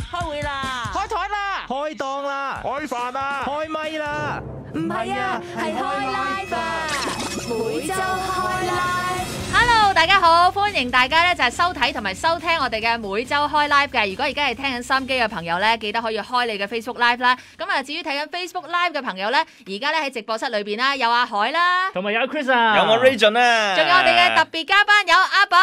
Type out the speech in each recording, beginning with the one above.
開會啦， 開台啦， 開檔啦， 開飯啦， 開咪啦， 唔係啊，係開 live 啊，每周開 live。Hello， 大家好，歡迎大家咧就係收睇同埋收聽我哋嘅每周開 live 嘅。如果而家係聽緊收音機嘅朋友咧，記得可以開你嘅 Facebook Live 啦。咁啊，至於睇緊 Facebook Live 嘅朋友咧，而家咧喺直播室裏邊啦，有阿海啦， 同埋有 Chris 啊， 有我 Region 啊， 仲有我哋嘅特別嘉賓有阿寶。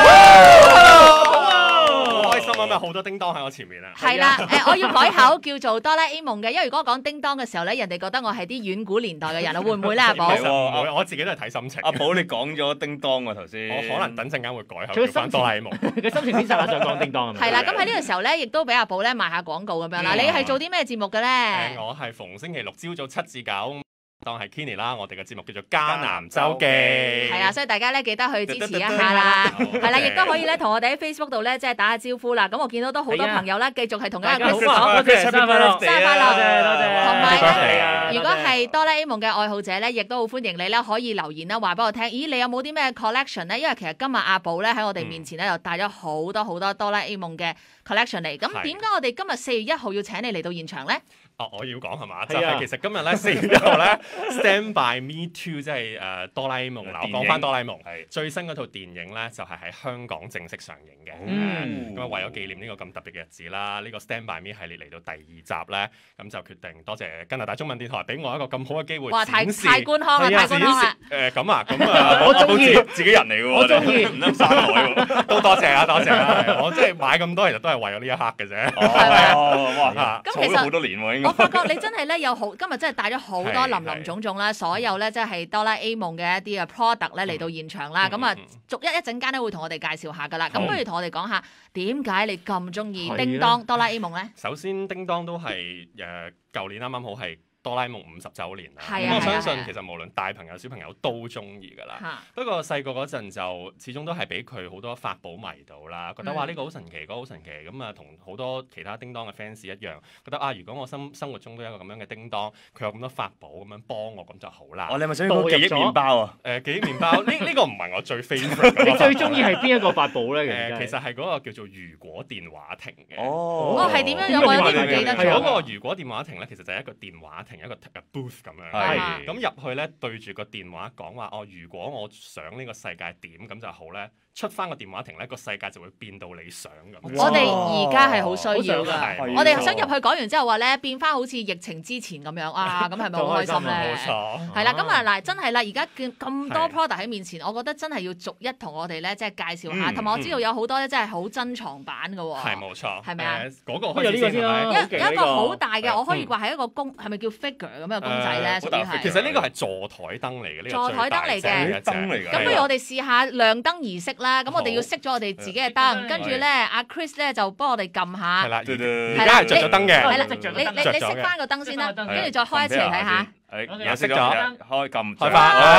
好開心啊！好多叮當喺我前面啊！ 係啦，我要改口叫做哆啦 A 夢嘅，因為如果講叮當嘅時候咧，人哋覺得我係啲遠古年代嘅人啊，會唔會咧，阿寶？ 唔會，我自己都係睇心情。 阿寶，你講咗叮當喎頭先， 我可能等陣間會改口叫翻哆啦 A 夢。 佢心情邊剎那想講叮當係咪？ 係啦，咁喺呢個時候咧，亦都俾阿寶咧賣下廣告咁樣啦。你係做啲咩節目嘅咧？ 我係逢星期六朝早7至9。當係 Kenny 啦，我哋嘅節目叫做《迦南周記》。 係啊，所以大家咧記得去支持一下啦。係啦，亦都可以咧同我哋喺 Facebook 度咧即係打下招呼啦。咁我見到都好多朋友咧，繼續係同一個 Chris 講生日快樂， 生日快樂， 多謝。 同埋咧，如果係哆啦 A 夢嘅愛好者咧，亦都好歡迎你咧可以留言啦，話俾我聽。咦，你有冇啲咩 collection 咧？因為其實今日阿寶咧喺我哋面前咧又帶咗好多哆啦 A 夢嘅 collection 嚟。咁點解我哋今日4月1號要請你嚟到現場咧？ 我要講係嘛？就係其實今日咧4月1號咧，Stand by Me Too， 即係哆啦 A 夢啦。我講翻哆啦 A 夢最新嗰套電影咧，就係喺香港正式上映嘅。咁啊，為咗紀念呢個咁特別嘅日子啦，呢個 Stand by Me 系列嚟到第2集咧，咁就決定多謝加拿大中文電台俾我一個咁好嘅機會。 哇！太官腔啦，太官腔啦！ 咁啊， 我中意自己人嚟嘅喎， 我中意唔得散台喎， 都多謝啊，多謝啊！我即係買咁多，其實都係為咗呢一刻嘅啫。 哇！ 咁其實儲咗好多年喎，應該。 我發覺你真係咧有好，今日真係帶咗好多林林總總啦，所有咧即係哆啦 A 夢嘅一啲嘅 product 咧嚟到現場啦。咁啊，逐一陣間咧會同我哋介紹下噶啦。咁不如同我哋講下點解你咁中意叮當哆啦 A 夢咧？ 首先，叮當都係舊年啱啱好係哆啦 A 夢50週年啦， 咁我相信其實無論大朋友小朋友都中意㗎啦。不過細個嗰陣就始終都係俾佢好多法寶迷到啦，覺得哇呢個好神奇，嗰個好神奇咁啊，同好多其他叮當嘅 fans 一樣，覺得啊如果我生活中都有一個咁樣嘅叮當，佢有咁多法寶咁樣幫我咁就好啦。 你係咪想要個記憶麵包啊？ 記憶麵包呢個唔係我最 favourite。 你最中意係邊一個法寶咧？ 其實係嗰個叫做如果電話亭嘅。 係點樣樣？我有啲唔記得咗。 嗰個如果電話亭咧，其實就係一個電話亭，一個 booth 咁樣。咁入去咧，對住個電話講話如果我想呢個世界點咁就好咧，出翻個電話亭咧，個世界就會變到你想咁。 我哋而家係好需要㗎，我哋想入去講完之後話咧，變翻好似疫情之前咁樣啊，咁係咪好開心咧？ 冇錯。 係啦，咁啊嗱，真係啦，而家見咁多 product 喺面前，我覺得真係要逐一同我哋咧即係介紹下，同埋我知道有好多咧真係好珍藏版㗎喎。 係冇錯。 係咪啊？ 嗰個可以先啦。 有一個好大嘅，我可以話係一個公，係咪叫 figure 咁嘅公仔咧？屬於係。 其實呢個係座台燈嚟嘅，呢個座台燈嚟嘅燈嚟嘅。 咁不如我哋試下亮燈儀式啦。咁我哋要熄咗我哋自己嘅燈，跟住咧阿 Chris 咧就幫我哋撳下。 係啦，而家係着咗燈嘅。 係啦，你熄翻個燈先啦，跟住再開一次嚟睇下。 又熄咗， 開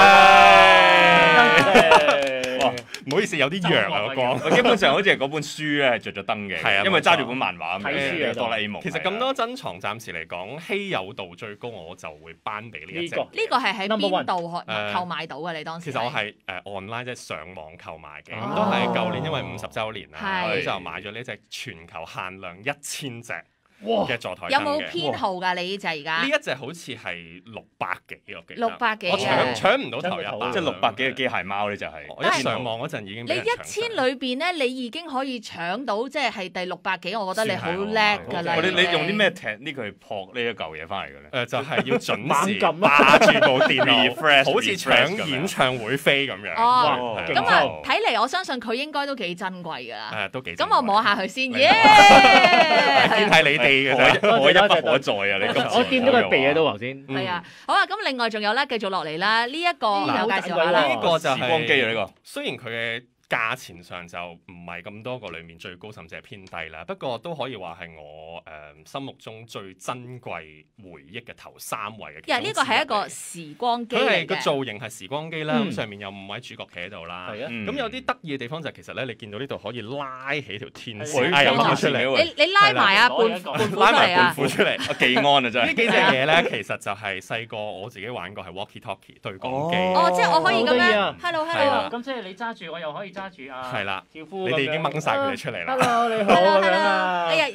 翻。唔好意思，有啲弱啊個光。 基本上好似係嗰本書咧係着咗燈嘅， 係啊， 因為揸住本漫畫咁嘅哆啦 A 夢。 其實咁多珍藏，暫時嚟講稀有度最高，我就會頒俾呢一隻。 呢個係喺邊度購買到嘅？你當時？ 其實我係online 即係上網購買嘅，咁都係舊年因為50週年啦，我就買咗呢隻全球限量1000隻嘅座台燈嘅。 有冇編號㗎？你呢隻而家？ 呢一隻好似係600幾，我記得。 600幾。 我搶唔到頭100。 即係600幾嘅機械貓咧，就係。 我一上網嗰陣已經。 你1000裏邊咧，你已經可以搶到，即係第600幾，我覺得你好叻㗎啦。 你用啲咩踢呢個去撲呢一嚿嘢翻嚟嘅咧？ 就係要準時霸住部電腦，好似搶演唱會飛咁樣。 哦，咁啊，睇嚟我相信佢應該都幾珍貴㗎啦。 都幾。 咁我摸下佢先，耶！ 見係你哋嘅啫， 我一不可再啊！你我掂到佢鼻啊都頭先。 係啊，好啊，咁另外仲有咧，繼續落嚟啦，呢一個有介紹下啦。 呢個就係時光機啊！呢個雖然佢嘅價錢上就唔係咁多個裡面最高，甚至係偏低啦。不過都可以話係我心目中最珍貴回憶嘅頭3位嘅。 呢個係一個時光機嚟嘅。 佢係個造型係時光機啦，咁上面有5位主角企喺度啦。咁有啲得意嘅地方就係其實咧，你見到呢度可以拉起條天線，有拉出嚟。 你拉埋啊，拉埋半副出嚟。 技安啊真係。 呢幾隻嘢咧，其實就係細個我自己玩過係 walkie talkie 對講機。 哦，即係我可以咁樣 hello。 咁即係你揸住，我又可以揸住啊。 係啦， 招呼。 你哋已經掹晒佢哋出嚟啦。 Hello， 你好。 哎呀，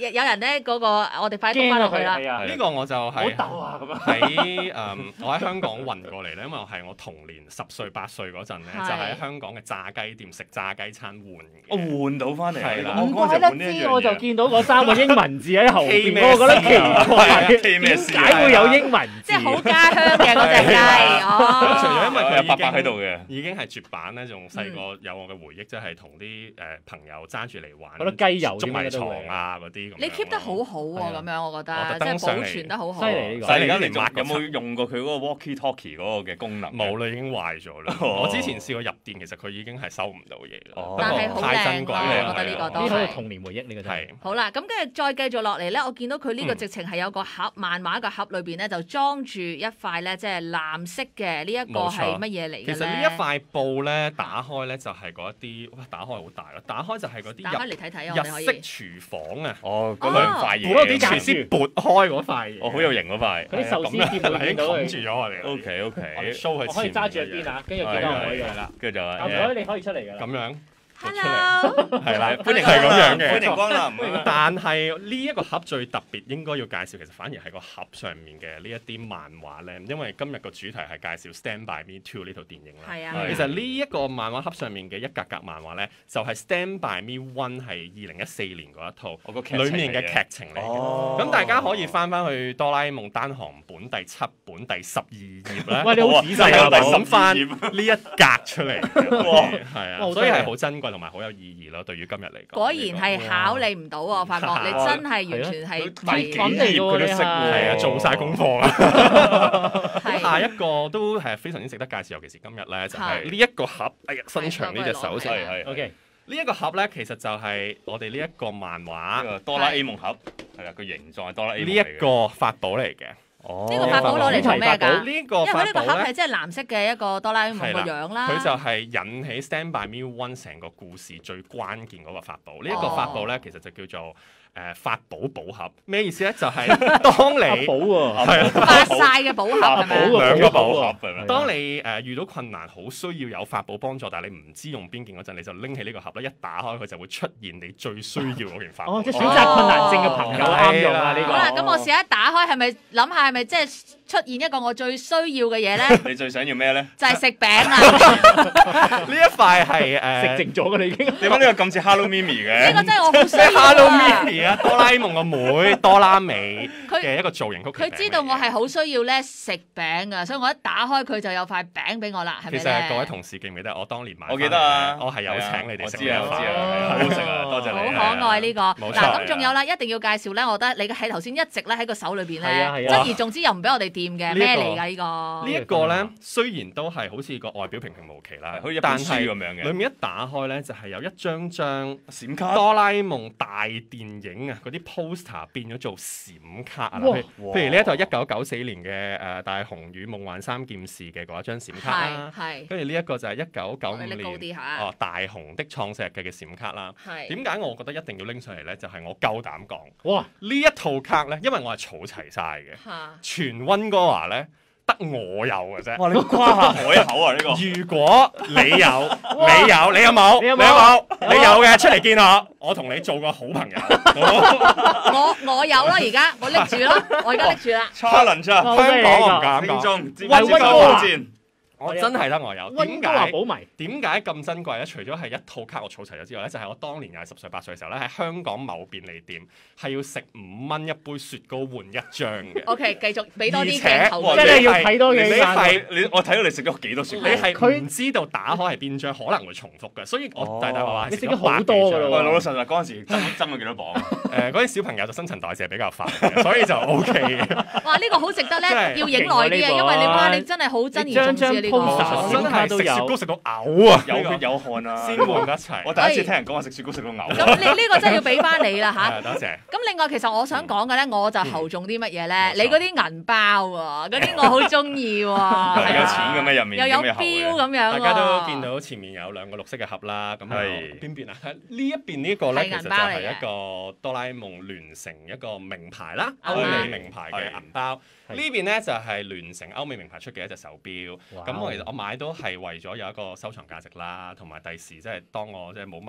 有人咧嗰個，我哋快啲翻落去啦。 呢個我就係好鬥啊咁樣。 喺我喺香港運過嚟咧，因為係我童年10歲8歲嗰陣咧，就喺香港嘅炸雞店食炸雞餐換嘅。 我換到翻嚟係啦， 唔怪得知我就見到嗰3個英文字喺後邊，我覺得奇怪，點解會有英文字？ 即係好家鄉嘅嗰隻雞。哦， 除咗因為佢伯伯喺度嘅， 已經係絕版咧，仲細個有我嘅回憶，即係同啲朋友揸住嚟玩。 覺得雞油捉迷藏啊嗰啲咁。 你 keep 得好好喎，咁樣我覺得，即係保存得好好。 犀利呢個。 而家有冇用過佢嗰個 walkie talkie 嗰個嘅功能？ 冇啦，已經壞咗啦。我之前試過入店，其實佢已經係收唔到嘢啦。 但係好太珍貴啦， 我覺得呢個都呢個童年回憶，呢個係。 好啦，咁跟住再繼續落嚟咧，我見到佢呢個直情係有個盒，漫畫個盒裏邊咧就裝住一塊咧，即係藍色嘅呢一個係乜嘢嚟嘅咧？ 其實呢一塊布咧打開咧就係嗰一啲，哇！打開好大咯，打開就係嗰啲打開嚟睇睇啊，我哋可以。 日式廚房啊， 嗰兩塊嘢， 嗰啲廚師撥開嗰塊嘢， 好有型嗰塊。 嗰啲壽司店會見到佢。 冚住咗我哋。 OK， show 佢。 我可以揸住一邊啊，跟住見到我可以啦。 跟住就唔該，你可以出嚟㗎。 咁樣。 Hello， 係啦， 歡迎係咁樣嘅， 歡迎光臨。 但係呢一個盒最特別，應該要介紹，其實反而係個盒上面嘅呢一啲漫畫咧。因為今日個主題係介紹《Stand by Me 2》呢套電影啦。 係啊。 其實呢一個漫畫盒上面嘅一格格漫畫咧，就係《Stand by Me 1》係2014年嗰一套，裡面嘅劇情嚟嘅。咁大家可以翻去哆啦 A 夢單行本第7本第12頁咧。 喂，你好仔細啊！ 諗翻呢一格出嚟，係啊，所以係好珍貴同埋好有意義咯。對於今日嚟講， 果然係考你唔到喎，我發覺你真係完全係揾嚟佢都識喎， 係啊，做晒功課啦。下一個都係非常之值得介紹，尤其是今日咧，就係呢一個盒。哎呀，伸長呢隻手先。 係 OK， 呢一個盒咧，其實就係我哋呢一個漫畫哆啦 A 夢盒，係啦，個形狀係哆啦 A 夢呢一個法寶嚟嘅。 呢個法寶攞嚟做咩㗎？ 呢個因為呢個盒係即係藍色嘅一個哆啦 A 夢個樣啦。 佢就係引起《Stand by Me 1》成個故事最關鍵嗰個法寶。呢一個法寶咧，其實就叫做法寶寶盒。咩意思咧？就係當你寶喎， 係發晒嘅寶盒係咪？ 兩個寶盒。 當你遇到困難，好需要有法寶幫助，但係你唔知用邊件嗰陣，你就拎起呢個盒咧，一打開佢就會出現你最需要嗰件法寶。 哦，即係選擇困難症嘅朋友啱用啊！呢個好啦，咁我試下打開，係咪諗下係咪即係出現一個我最需要嘅嘢咧？ 你最想要咩咧？ 就係食餅啊！ 呢一塊係食剩咗㗎啦已經。 點解呢個咁似 Hello Mimi 嘅？ 呢個真係我好需要 Hello Mimi 啊，哆啦 A 夢個妹哆啦美嘅一個造型曲奇餅。 佢知道我係好需要咧食餅㗎，所以我一打開佢就有塊餅俾我啦，係咪咧？ 其實各位同事記唔記得我當年買？ 我記得啊， 我係有請你哋食。 我知啊，好好食啊，多謝你。 好可愛呢個。 冇錯。 嗱，咁仲有啦，一定要介紹咧，我覺得你喺頭先一直咧喺個手裏邊咧，珍而重之又唔俾我哋掂嘅，咩嚟㗎呢個？ 呢一個咧，雖然都係好似個外表平平無奇啦， 好似一本書咁樣嘅， 裡面一打開咧就係有一張閃卡， 哆啦 A 夢大電影啊，嗰啲 poster 變咗做閃卡啊！譬如呢一套1994年嘅大雄與夢幻三劍士嘅嗰一張閃卡啦，跟住呢一個就係1995年大雄的創世日記嘅閃卡啦。點解我覺得一定要拎上嚟咧？就係我夠膽講，哇！呢一套卡咧，因為我係儲齊晒嘅，全溫哥華咧得我有嘅啫。 哇！你誇下海口啊呢個！ 如果你有，你有冇？你有冇？你有嘅出嚟見我同你做個好朋友。 我有啦，而家我拎住咯，我而家拎住啦。 Challenge 香港我唔敢講， 溫哥華戰。 我真係得我有， 點解保迷？ 點解咁珍貴咧？除咗係一套卡我儲齊咗之外咧，就係我當年又係10歲8歲嘅時候咧，喺香港某便利店係要食5蚊一杯雪糕換1張嘅。 OK， 繼續俾多啲鏡頭， 即係要睇多幾你係我睇到你食咗幾多雪糕？ 你係唔知道打開係邊張，可能會重複嘅，所以我大話你食咗好多㗎咯。 喂，老老實實嗰陣時增咗幾多磅？ 嗰啲小朋友就新陳代謝比較快，所以就 OK 嘅。 哇！呢個好值得咧，要影耐啲嘅，因為你真係好珍而重之呢個。 真係食雪糕食到嘔啊！ 有血有汗啊！ 先換一齊。 我第一次聽人講話食雪糕食到嘔。 咁你呢個真係要俾翻你啦嚇。 多謝。 咁另外其實我想講嘅咧，我就後中啲乜嘢咧？你嗰啲銀包喎，嗰啲我好中意喎。 有錢嘅咩入面？ 又有錶咁樣。 大家都見到前面有2個綠色嘅盒啦。咁係邊邊啊？呢一邊呢個咧，其實就係一個哆啦 A 夢聯成一個名牌啦，歐美名牌嘅銀包。呢邊咧就係聯成歐美名牌出嘅一隻手錶。咁其實我買都係為咗有一個收藏價值啦，同埋第時即係當我即係冇乜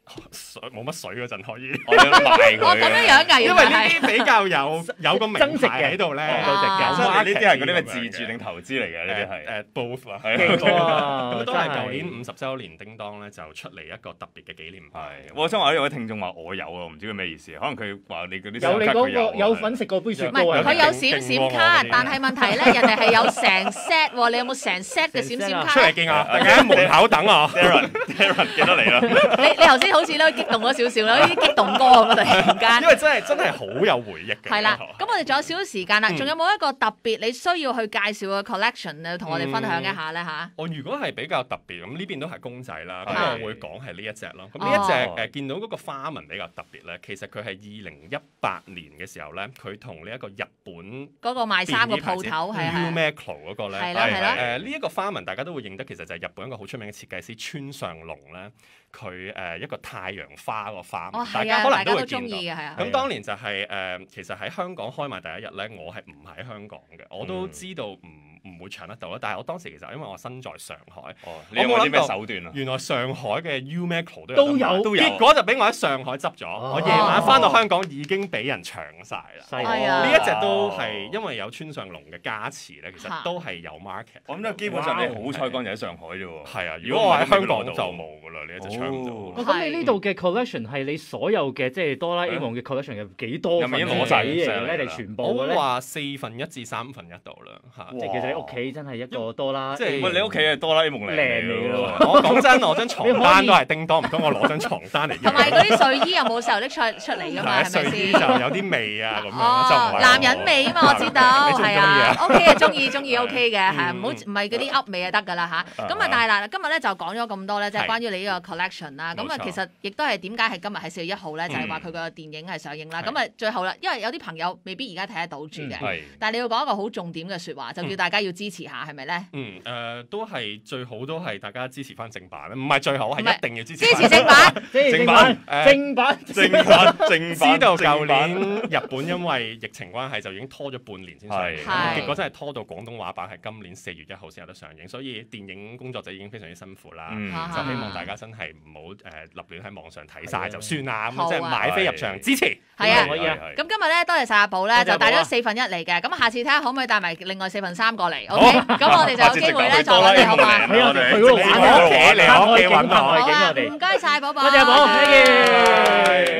冇乜水嗰陣可以。 我想賣佢。 咁樣㗎， 因為呢啲比較有個名牌喺度咧， 呢啲係嗰啲咩自住定投資嚟嘅？呢啲係 both 啊， 咁都係舊年50週年叮當咧就出嚟一個特別嘅紀念牌。 我想話有位聽眾話我有啊，唔知佢咩意思，可能佢話你嗰啲有你嗰個有份食過杯雪糕啊？ 佢有閃閃卡，但係問題咧，人哋係有成 set 喎，你有冇成 set 嘅閃閃卡？ 出嚟見啊！大家喺門口等我。 Darren 記得嚟啦。 你頭先好似咧激動咗少少啦，啲激動歌咁啊！突然間， 因為真係好有回憶嘅。 係啦，咁我哋仲有少少時間啦，仲有冇一個特別你需要去介紹嘅 collection 同我哋分享一下咧嚇？ 我如果係比較特別咁，呢邊都係公仔啦，咁我會講係呢一隻咯。咁呢一隻見到嗰個花紋比較特別咧，其實佢係2018年嘅時候咧，佢同呢一個日本嗰個賣衫嘅鋪頭係 Uniqlo 嗰個咧， 係啦呢一個花紋大家都會認得，其實就係日本一個好出名嘅設計師村上隆咧，佢一個太陽花個花紋，大家可能都會見到。咁當年就係其實喺香港開賣第一日咧，我係唔喺香港嘅，我都知道唔會搶得到啦。但係我當時其實因為我身在上海， 你有冇啲咩手段啊？ 原來上海嘅 Uniqlo 都有，結果就俾我喺上海執咗。我夜晚翻到香港已經俾人搶晒啦。呢一隻都係因為有村上隆嘅加持咧，其實都係有 market。 我諗都基本上你好彩嗰陣喺上海啫喎。 係啊，如果我喺香港就冇㗎啦，呢一隻搶唔到。 咁你呢度嘅 collection 係你所有嘅即係哆啦 A 夢嘅 collection 有幾多份攞仔嚟嘅咧？定全部嘅咧？ 我話1/4至1/3度啦嚇。 即係其實你屋企真係一個哆啦， 即係你屋企係哆啦 A 夢靚嚟咯。 我講真，我張床單都係叮當，唔通我攞張床單嚟？ 同埋嗰啲睡衣又冇時候拎出嚟㗎嘛，係咪先？ 睡衣就有啲味啊咁樣，就唔係男人味啊嘛，我知道，係啊，OK 嘅，中意 OK 嘅，係唔係嗰啲噏味就得㗎啦嚇。咁啊，但係嗱，今日咧就講咗咁多咧，即係關於你呢個 collection 啦。咁啊，其實亦都係點解係今日係4月1號咧，就係話佢個電影係上映啦。咁啊，最後啦，因為有啲朋友未必而家睇得到住嘅，但係你要講一個好重點嘅説話，就叫大家要支持下，係咪咧？ 都係最好都係大家支持翻正版，唔係最好係一定要支持正版， 正版。 知道舊年日本因為疫情關係就已經拖咗半年先上映，結果真係拖到廣東話版係今年4月1號先有得上映，所以電影工作者已經非常之辛苦啦。就希望大家真係唔好立亂喺網上睇晒就算啦，咁即係買飛入場支持。 係啊，咁今日咧多謝晒阿寶咧，就帶咗1/4嚟嘅，咁下次睇下可唔可以帶埋另外3/4過嚟 ，OK？咁我哋就有機會咧再揾你好嘛？ 係啊，去嗰度玩， 嚟我屋企揾我， 好啊，唔該晒寶寶， 多謝寶，多謝。